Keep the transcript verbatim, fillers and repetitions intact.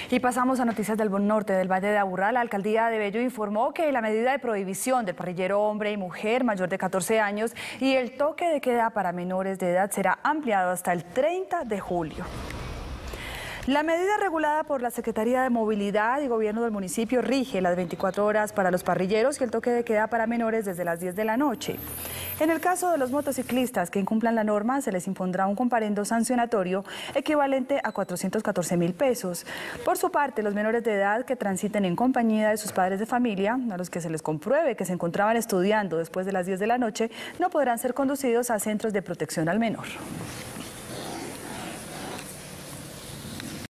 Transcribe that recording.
Y pasamos a noticias del norte del Valle de Aburrá. La alcaldía de Bello informó que la medida de prohibición del parrillero hombre y mujer mayor de catorce años y el toque de queda para menores de edad será ampliado hasta el treinta de julio. La medida regulada por la Secretaría de Movilidad y Gobierno del municipio rige las veinticuatro horas para los parrilleros y el toque de queda para menores desde las diez de la noche. En el caso de los motociclistas que incumplan la norma, se les impondrá un comparendo sancionatorio equivalente a cuatrocientos catorce mil pesos. Por su parte, los menores de edad que transiten en compañía de sus padres de familia, a los que se les compruebe que se encontraban estudiando después de las diez de la noche, no podrán ser conducidos a centros de protección al menor.